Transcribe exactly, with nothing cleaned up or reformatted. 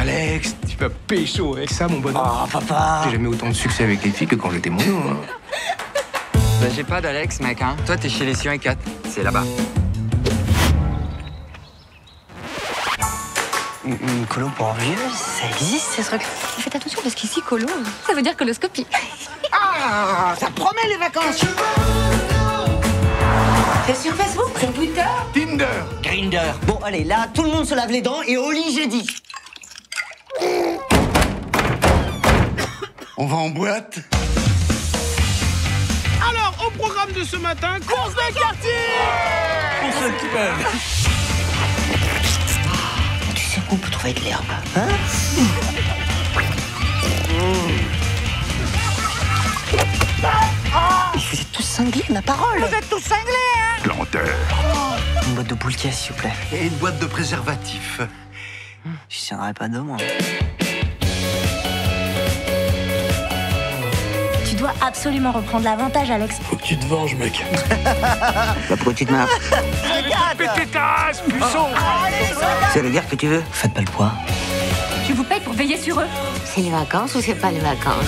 Alex, tu vas pécho avec ça, mon bonhomme. Oh, papa. J'ai jamais autant de succès avec les filles que quand j'étais mono. Hein. Bah, j'ai pas d'Alex, mec, hein. Toi, t'es chez les Sion et Kat. C'est là-bas. Une colo pour vieux, ça existe ces trucs? Faites attention parce qu'ici, colo, ça veut dire coloscopie. Ah, ça promet les vacances. T'es sur Facebook? Sur Twitter? Tinder. Grinder. Bon, allez, là, tout le monde se lave les dents et au lit, j'ai dit. On va en boîte? Alors, au programme de ce matin, course d'un quartier. On s'occupe. Tu sais où on peut trouver de l'herbe, hein? Mais vous êtes tous cinglés, ma parole. Vous êtes tous cinglés, hein? Planteur. Une boîte de boule caisse, s'il vous plaît. Et une boîte de préservatifs. Je tiendrai pas deux, moi. Tu dois absolument reprendre l'avantage, Alex. Faut que tu te venges, mec. Bah, pourquoi tu te marres? Pétez ta race, puceau. C'est la guerre que tu veux? Faites pas le poids. Je vous paye pour veiller sur eux. C'est les vacances ou c'est pas les vacances?